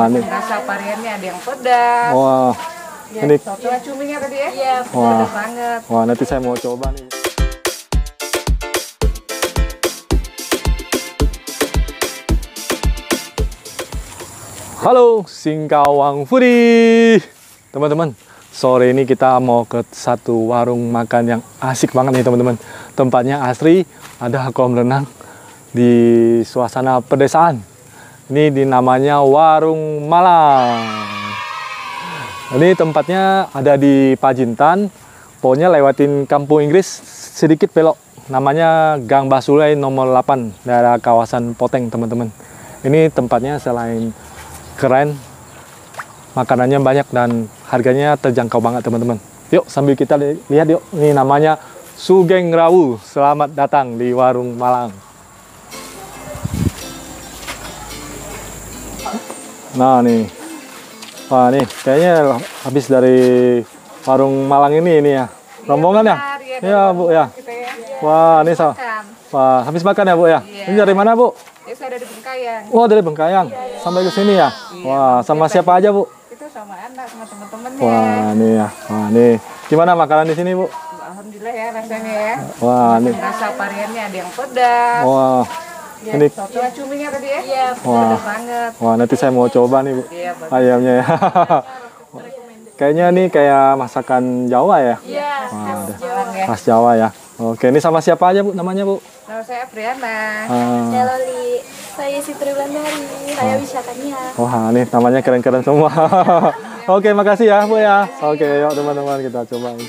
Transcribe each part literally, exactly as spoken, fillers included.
nih. Rasa variannya ada yang pedas. Wah. Ya, Ini coba cuminya tadi ya? Iya, wah. pedas banget. Wah, nanti saya mau coba nih. Halo, Singkawang Foodie. Teman-teman, sore ini kita mau ke satu warung makan yang asik banget nih teman-teman. Tempatnya asri, ada kolam renang di suasana pedesaan. Ini di namanya Warung Malang. Ini tempatnya ada di Pacintan, pokoknya lewatin Kampung Inggris sedikit belok. Namanya Gang Basulai nomor delapan, daerah kawasan Poteng teman-teman. Ini tempatnya selain keren, makanannya banyak dan harganya terjangkau banget teman-teman. Yuk sambil kita li lihat yuk, ini namanya Sugeng Rawu. Selamat datang di Warung Malang. Nah nih, wah nih kayaknya habis dari Warung Malang ini ini ya, rombongan ya? Iya Bu ya. Wah ini so, wah habis makan ya Bu ya? Ini dari mana Bu? Ya, saya dari Bengkayang. Oh dari Bengkayang, sampai ke sini ya? Wah sama siapa aja Bu? Itu sama anak, sama teman-temannya. Wah nih ya, wah nih gimana makanan di sini Bu? Alhamdulillah ya rasanya ya. Wah nih, Rasa variannya ada yang pedas. wah Ya, ini, coba cuminya tadi ya? Iya, wah, pedas banget. wah nanti saya mau coba nih Bu, Iya, bagus. ayamnya ya. Kayaknya nih kayak masakan Jawa ya? Iya, Wah, ada. Jawa ya. Khas Jawa ya. Oke, ini sama siapa aja Bu namanya Bu? Nama saya Briana. Ah, Saya Loli, saya Sitri Wulandari, saya Wisakania. wah, nih namanya keren-keren semua. Oke, makasih ya Bu ya. Oke, yuk teman-teman kita cobain.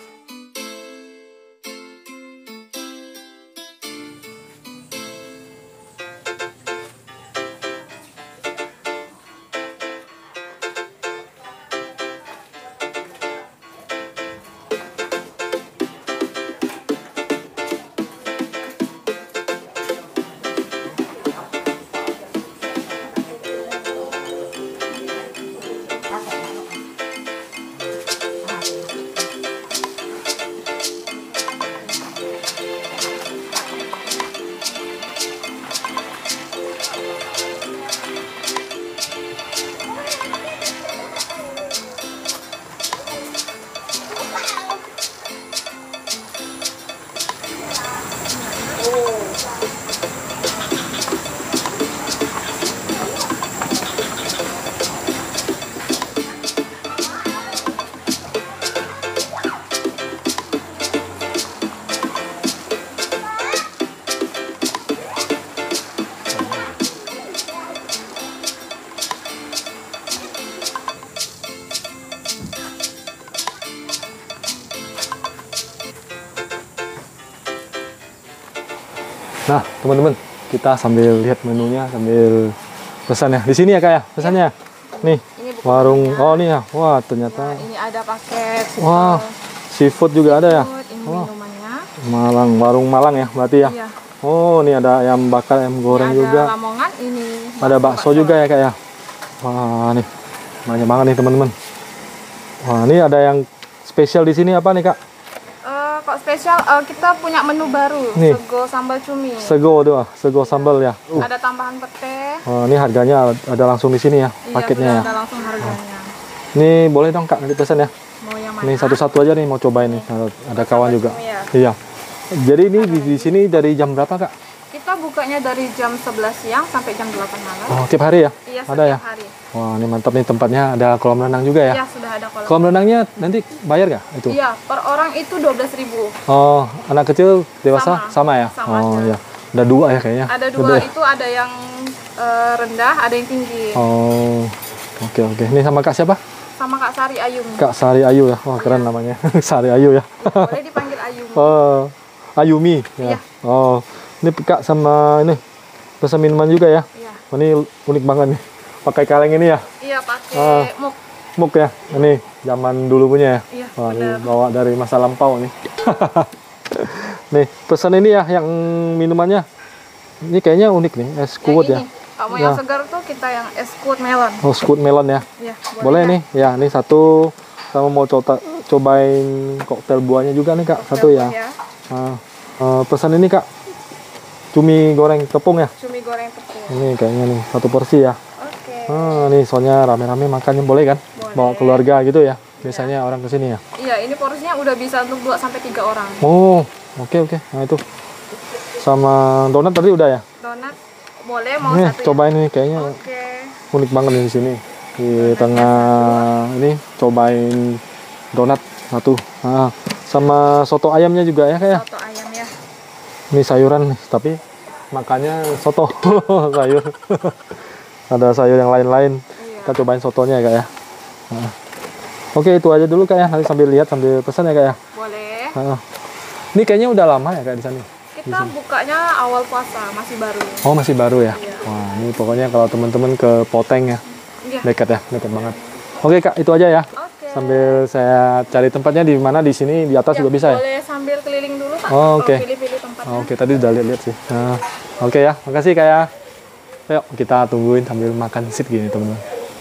Nah, teman-teman, kita sambil lihat menunya, sambil pesan ya. Di sini ya Kak ya, pesannya. Nih, warung. Oh, nih ya. Wah, ternyata. Ini ada paket. Wah, seafood juga ada ya. Ini Oh, minumannya. Malang, warung Malang ya, berarti ya. Iya. Oh, ini ada ayam bakar, ayam goreng Ini juga. ada lamongan ini. Ada bakso juga ya Kak ya. Wah, nih. Banyak banget nih, teman-teman. Wah, ini ada yang spesial di sini apa nih, Kak? Eh, kok spesial eh, kita punya menu baru, Nih. sego sambal cumi. Sego tuh, sego sambal ya. Uh. Ada tambahan pete. Oh, ini harganya ada langsung di sini ya, Iya, paketnya sudah ya. ada langsung harganya. Ini boleh dong Kak, nanti pesan ya. Mau yang mana? Ini satu-satu aja nih mau cobain nih. Ada, ada kawan juga. cumi ya? Iya. Jadi ini di, di sini dari jam berapa Kak? Kita bukanya dari jam sebelas siang sampai jam delapan malam. Oh, tiap hari ya? Iya, ada setiap ya? hari. Wah, ini mantap nih tempatnya. Ada kolam renang juga ya? Iya, sudah ada kolam. Kolam renangnya nanti bayar nggak itu? Iya, per orang itu dua belas ribu. Oh, anak kecil, dewasa sama, Sama. ya? Sama oh aja. ya. Ada dua ya kayaknya. Ada Gede dua, ya? itu ada yang eh, rendah, ada yang tinggi. Oh, oke oke. Ini sama Kak siapa? Sama Kak Sari Ayumi. Kak Sari Ayu ya. Wah keren namanya. Sari Ayu ya. Boleh dipanggil Ayumi. Oh, Ayumi. Ya. Iya. Oh, ini Kak sama ini pesan minuman juga ya. Iya. Oh, ini unik banget nih. Pakai kaleng ini ya. Iya, pakai Ah. muk. Muk ya. Ini zaman dulu punya ya. Iya, Wah, ini benar. bawa dari masa lampau nih. Nih, pesan ini ya yang minumannya. Ini kayaknya unik nih, es kuut ya. Yang ini. Kamu Ya. yang segar tuh kita yang es kuut melon. Oh, squid melon ya. Iya, Boleh ya? nih, ya ini satu. Sama mau coba cobain koktail buahnya juga nih Kak, satu ya. Ya. Nah, eh, pesan ini Kak, cumi goreng tepung ya. Cumi goreng tepung. Ini kayaknya nih satu porsi ya. Oke. Ah, nih soalnya rame-rame makannya boleh kan? Boleh. Bawa keluarga gitu ya. Biasanya orang kesini ya. Iya, ini porsinya udah bisa untuk dua sampai tiga orang. Oh, oke oke. Nah itu. Sama donat tadi udah ya? Donat boleh mau Nih, satu. cobain ini kayaknya Oke. unik banget nih di sini. Di tengah ini cobain donat satu. Nah, sama soto ayamnya juga ya kayak. Soto ayam ya. Ini sayuran nih, tapi makannya soto sayur. Ada sayur yang lain-lain. Iya. Kita cobain sotonya ya kak ya. Nah. Oke, itu aja dulu kak ya. Nanti sambil lihat sambil pesan ya kak ya. Boleh. Nah. Ini kayaknya udah lama ya kak di sana. Kita bukanya awal puasa, masih baru. Oh masih baru ya. Iya. Wah ini pokoknya kalau teman-teman ke Poteng ya, Iya. dekat ya, dekat banget. Oke kak, itu aja ya. Oke. Sambil saya cari tempatnya di mana, di sini, di atas Ya, juga bisa ya. boleh sambil keliling dulu Pak. Oh, oke. Kalau pilih-pilih tempatnya. Oke, tadi udah lihat-lihat sih. Nah, oke ya, makasih kak ya. Yuk kita tungguin sambil makan sip gini teman-teman.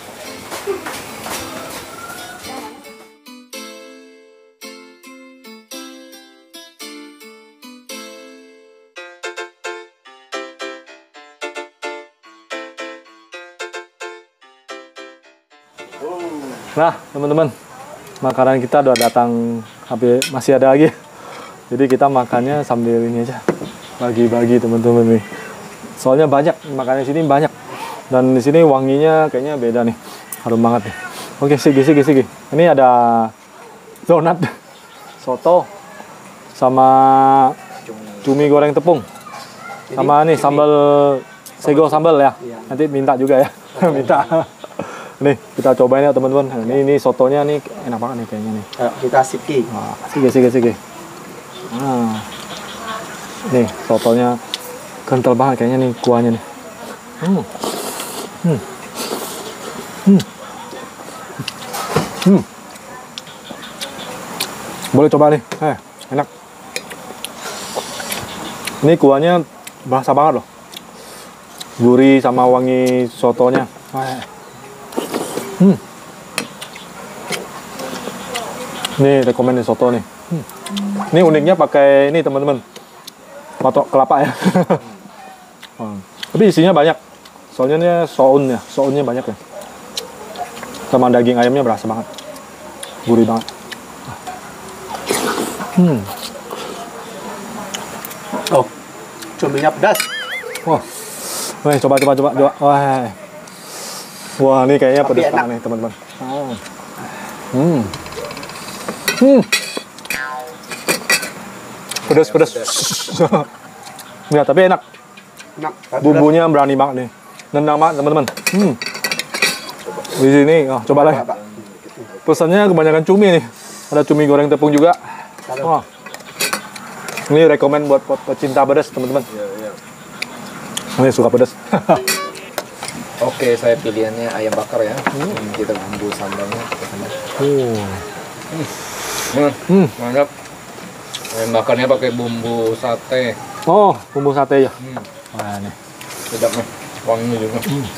Nah, teman-teman, makanan kita udah datang, tapi masih ada lagi. Jadi kita makannya sambil ini aja, bagi-bagi teman-teman nih. Soalnya banyak, makanan di sini banyak. Dan di sini wanginya kayaknya beda nih, harum banget nih. Oke, sigi, sigi, sigi. Ini ada donat, soto, sama cumi goreng tepung. Sama nih sambal sego sambal ya. Nanti minta juga ya, minta. Nih kita cobain ya teman-teman. Ini ini sotonya nih enak banget nih kayaknya nih. Ayo, kita siki. Nah, sige sige sige. Nah, nih sotonya kental banget kayaknya nih kuahnya nih. Hmm. Hmm. Hmm. Hmm. Boleh coba nih. Eh, enak. Ini kuahnya berasa banget loh. Gurih sama wangi sotonya. Eh. Hmm. Nih rekomen nih soto nih. Hmm. Ini uniknya pakai ini teman-teman, patok kelapa ya. Hmm. Tapi isinya banyak. Soalnya ini soun ya, sounnya banyak ya. Sama daging ayamnya berasa banget, gurih banget. Hmm. Oh, cuminya pedas. Wah, wah coba coba coba coba. Wah. Wah, ini kayaknya Tapi pedas enak. banget nih, teman-teman. Oh. Hmm. Hmm. Pedas, pedas. Ya, tapi enak. Enak. Bumbunya berani banget nih. Nendang banget, teman-teman. Hmm. Di sini, oh, coba lah. Pesannya kebanyakan cumi nih. Ada cumi goreng tepung juga. Wah. Ini rekomen buat buat pecinta pedas, teman-teman. Ini suka pedas. Oke, saya pilihannya ayam bakar ya. Hmm. Kita bumbu sambalnya. Oh. Hmm. Hmm. Mantap. Ayam bakarnya pakai bumbu sate. Oh, bumbu sate ya. Hmm. Wah, nih. Sedap nih. Wanginya juga. Hmm.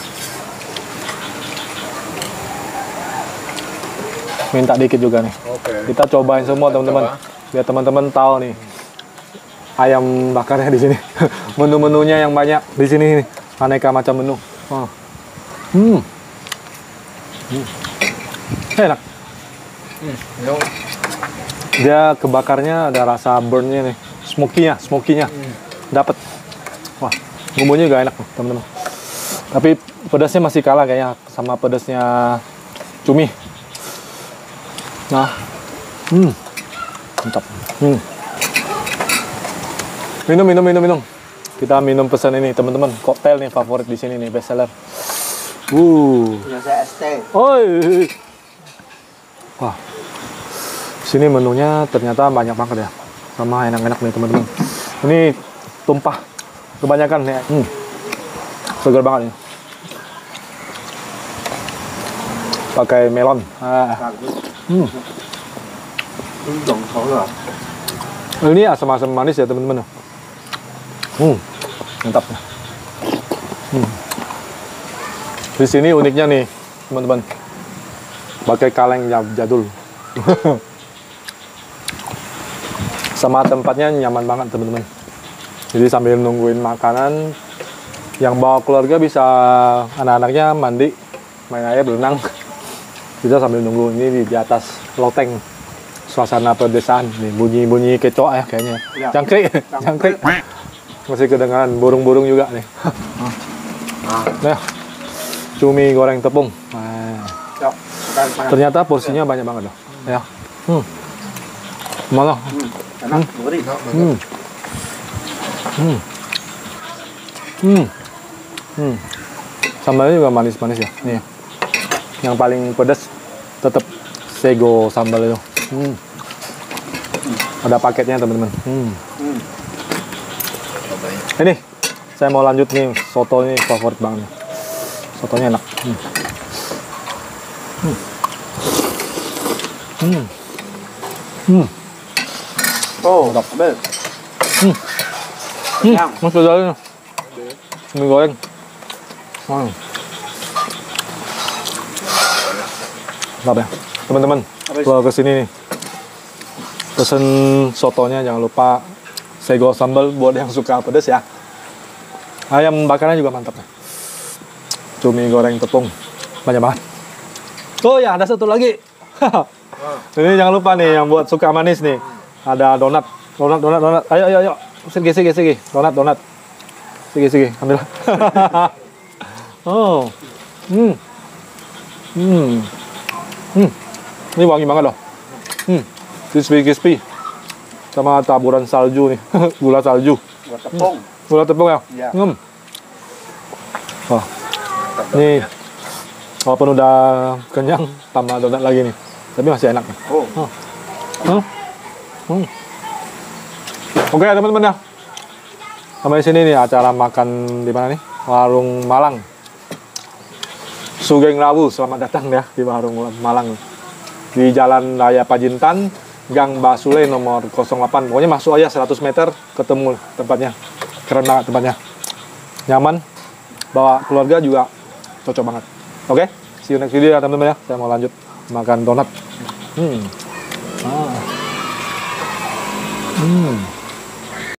Minta dikit juga nih. Oke. Kita cobain semua, teman-teman. Biar teman-teman tahu nih. Ayam bakarnya di sini. Menu-menunya yang banyak di sini nih. Aneka macam menu. Oh. Hmm. Hmm. Enak. Hmm. Yo. Dia kebakarnya ada rasa burn-nya nih. Smoky-nya, smoky-nya. Hmm. Dapat. Wah, bumbunya juga enak, nih, teman-teman. Tapi pedasnya masih kalah kayaknya sama pedasnya cumi. Nah. Hmm. Mantap. Hmm. Minum, minum, minum, minum. Kita minum pesan ini, teman-teman. Koktail nih favorit di sini nih, best seller. Uh. Punya saya es teh. Oi. Wah. Sini menunya ternyata banyak banget ya. Sama enak-enak nih, teman-teman. Ini tumpah kebanyakan nih. Hmm. Segar banget nih. Pakai melon. Ah. Bagus. Hmm. Ini dong loh. Ini asam-asam manis ya, teman-teman. Hmm. Mantap. Hmm. Di sini uniknya nih, teman-teman. Pakai kaleng jadul. Sama tempatnya nyaman banget, teman-teman. Jadi sambil nungguin makanan, yang bawa keluarga bisa anak-anaknya mandi main air berenang. Kita sambil nunggu ini di, di atas loteng. Suasana pedesaan nih, bunyi-bunyi kecoa ya kayaknya. Ya. Jangkrik, jangkrik. Masih kedengaran burung-burung juga nih. Nah, cumi goreng tepung. Nah, Yuk, sekarang panas. ternyata porsinya banyak banget loh. Ya. Hmm. Mana? Hmm, enak, gurih. Hmm. Hmm. Hmm. Hmm. Sambalnya juga manis-manis ya. Nih. Yang paling pedas tetap sego sambal itu. Hmm. Ada paketnya teman-teman. Hmm. Hmm. Cobain. Ini saya mau lanjut nih, soto ini favorit banget. nih. Sotonya enak. Hmm. Hmm. Hmm. Hmm. Oh, ambil. Hmm. Kenyang. Mas pedalnya. Mie goreng. Hmm. Mantap ya. Teman-teman, Habis. kalau kesini nih, pesen sotonya jangan lupa sego sambal buat yang suka pedas ya. Ayam bakarnya juga mantap ya. Cumi goreng tepung, banyak banget. Oh ya, ada satu lagi. Ini jangan lupa nih yang buat suka manis nih. Ada donat, donat, donat, donat. Ayo, ayo, ayo. Segi, segi, segi. Donat, donat. Segi, segi. Ambil. Oh. Hmm. Hmm. Hmm. Ini wangi banget loh. Hmm. Crispy, crispy. Sama taburan salju nih. Gula salju. Buat tepung. Gula tepung ya? Iya. Hmm. Wah. Nih. Walaupun udah kenyang, tambah donat lagi nih. Tapi masih enak nih. Oh, Hmm. Hmm. Oke teman-teman ya. Sampai sini nih acara makan di mana nih? Warung Malang. Sugeng Rawu, selamat datang ya di Warung Malang. Di Jalan Raya Pajintan, Gang Basule nomor nol delapan. Pokoknya masuk aja seratus meter ketemu tempatnya. Keren banget tempatnya. Nyaman. Bawa keluarga juga cocok banget. Oke, see you next video ya teman-teman ya. Saya mau lanjut makan donat. Hmm. Ah. Hmm.